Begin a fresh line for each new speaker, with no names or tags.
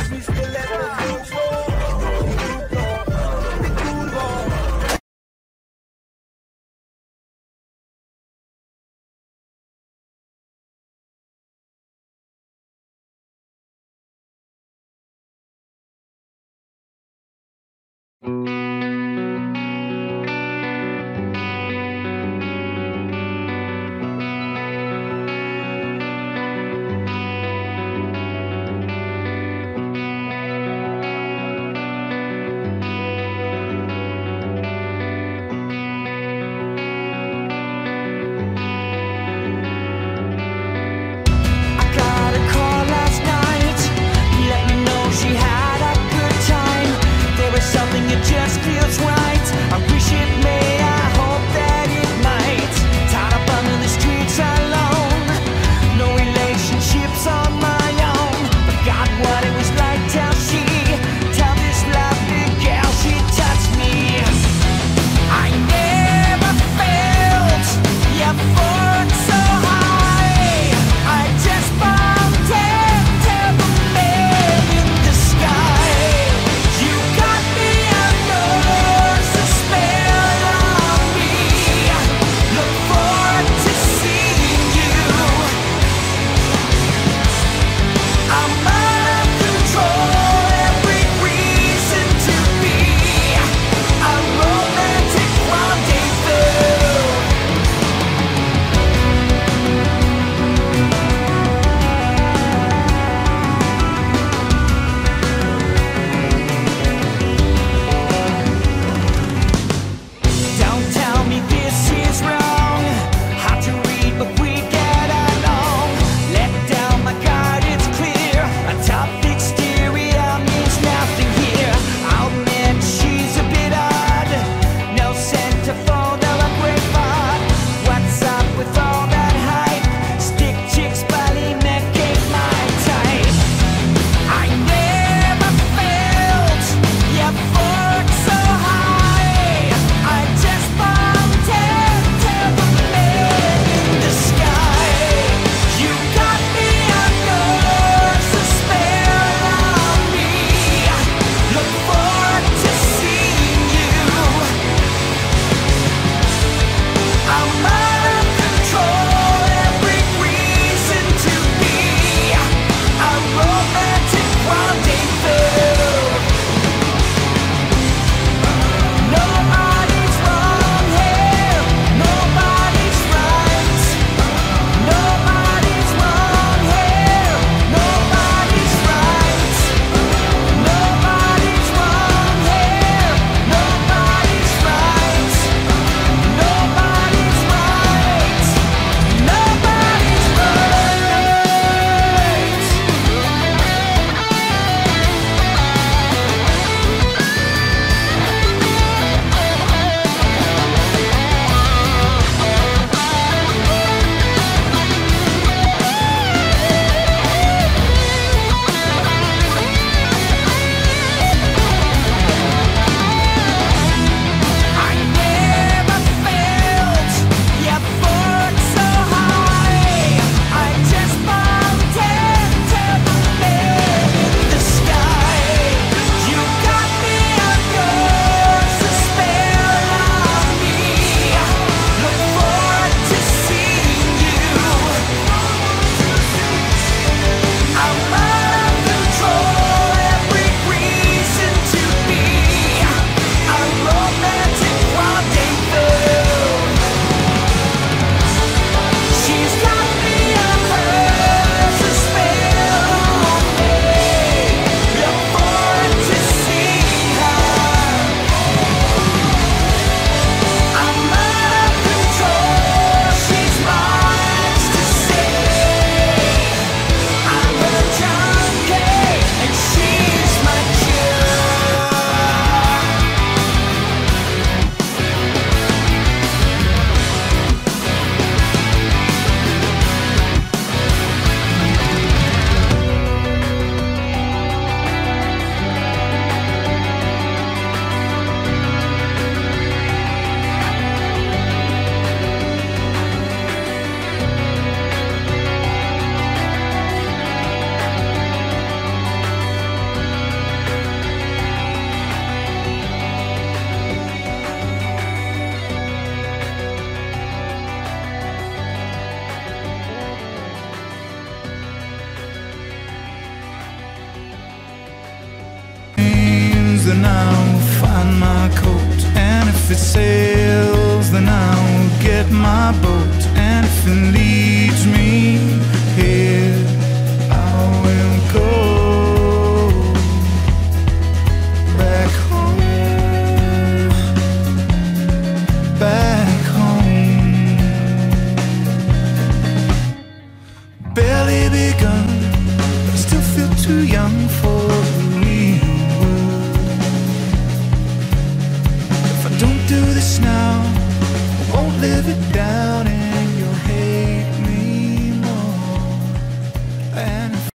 We still let the good roll. The good roll.
Something you just I'll find my coat, and if it sails, then I'll get my boat, and if it leads me here, I will go back home, back home. Barely begun, but I still feel too young for the real world. If I don't do this now, I won't live it down, and you'll hate me more. And if